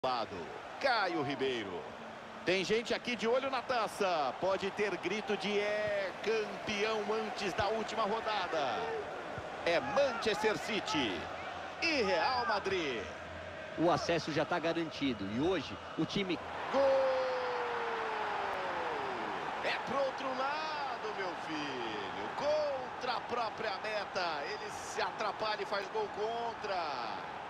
lado, Caio Ribeiro. Tem gente aqui de olho na taça. Pode ter grito de campeão antes da última rodada. É Manchester City e Real Madrid. O acesso já está garantido e hoje o time... Gol! É pro outro lado, meu filho. Contra a própria meta. Ele se atrapalha e faz gol contra.